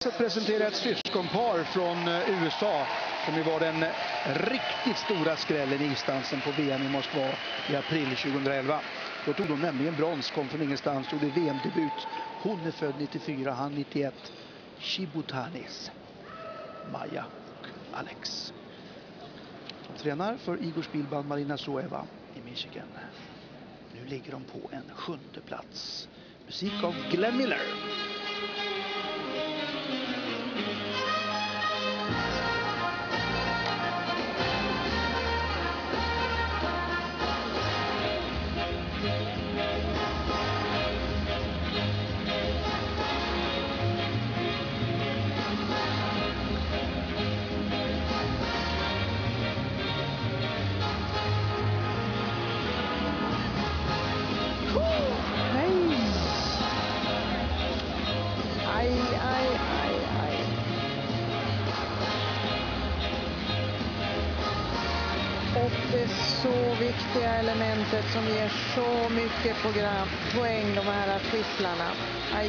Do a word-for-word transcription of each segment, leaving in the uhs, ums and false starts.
Att presentera ett syskonpar från U S A som ju var den riktigt stora skrällen i isdansen på V M i Moskva i april tjugohundraelva. Då tog de nämligen brons, kom från ingenstans, tog det V M-debut. Hon är född nittiofyra, han nittioett. Shibutanis, Maja och Alex. De tränar för Igor Spilban, Marina Soeva i Michigan. Nu ligger de på en sjunde plats. Musik av Glenn Miller. Och det så viktiga elementet som ger så mycket program, poäng, de här skisslarna. Aj.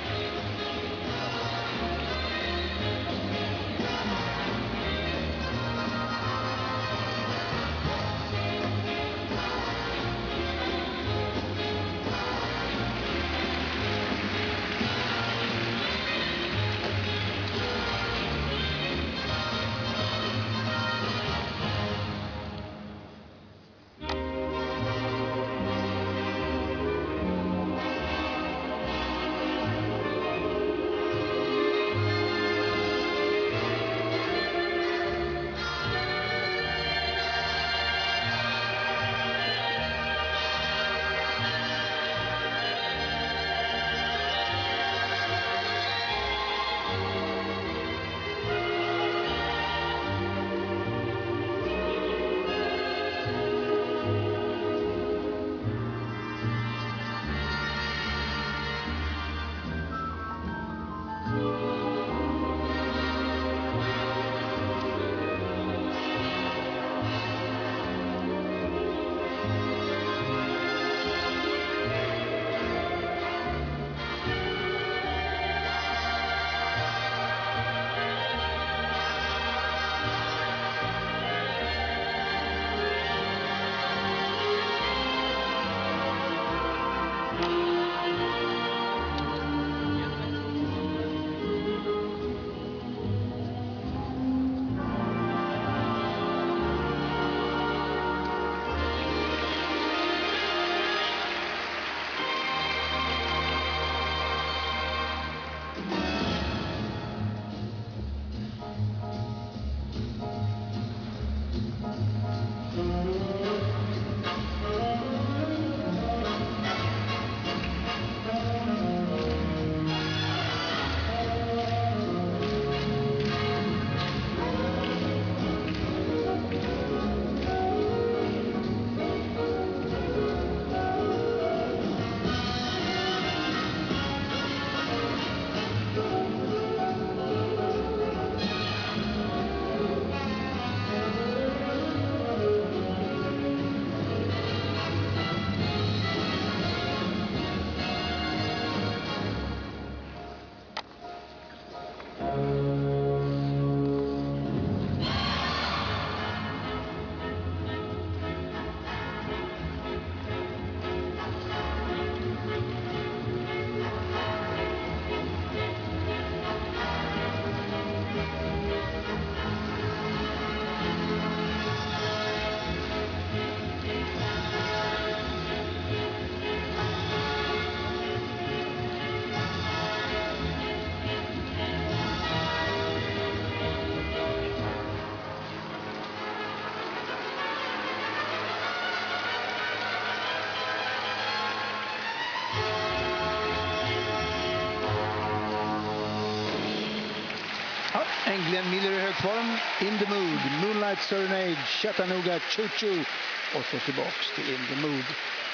Glenn Miller i hög form, In the Mood, Moonlight Serenade, Chattanooga, Choo Choo och så tillbaks till In the Mood.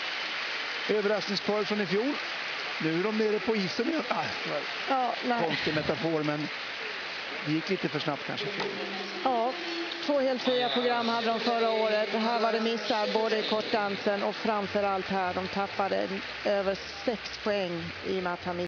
Överraskningspar från i fjol. Nu är de nere på isen igen. Ah, ja, nej. Konstig metafor, men det gick lite för snabbt kanske. Ja, två helt fria program hade de förra året. Här var det missar både i kortdansen och framförallt här. De tappade över sex poäng i och med att han